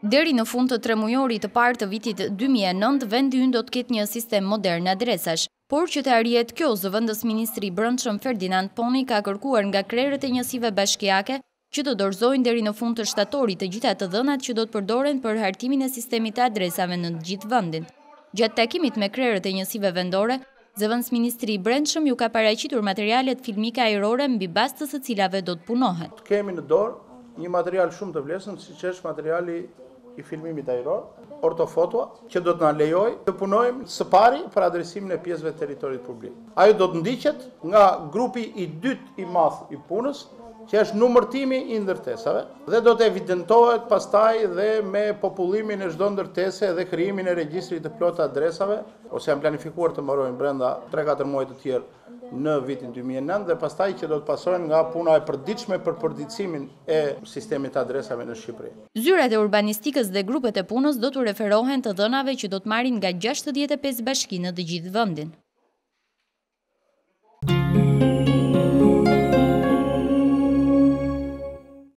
Deri në fund të tremujorit të parë të vitit 2009, vendi ynë do të ketë një sistem modern adresash. Por që të arrijet kjo, zëvendës ministri i Brendshëm Ferdinand Poni ka kërkuar nga krerët e njësive bashkiake që të dorëzojnë deri në fund të shtatorit të gjitha të dhënat që do të përdoren për hartimin e sistemit të adresave në gjithë vendin. Gjatë takimit me krerët e njësive vendore, zëvendës ministri i Brendshëm ju ka paraqitur materialet filmike ajrore mbi bazë të së cilave do të punohet. Kemi në dorë një material shumë të vlefshëm, siç është materiali i filmimit ajror, ortofotoa, që do të na lejojë të punojmë së pari për adresimin e pjesëve të territorit publik. Ajo do të ndiqet nga grupi i dytë i madh i punës, që është numërtimi i ndërtesave, dhe do të evidentohet pastaj dhe me popullimin e çdo ndërtese dhe krijimin e regjistrit të plotë adresave, ose janë planifikuar të mbarojnë brenda 3-4 muaj të tjerë në vitin 2009 dhe pastaj që do të pasojnë nga puna e përditshme për përditësimin e sistemit të adresave në Shqipëri. Zyrat e urbanistikës dhe grupet e punës do të referohen të dhënave që do të marrin nga 65 bashki në të gjithë vendin.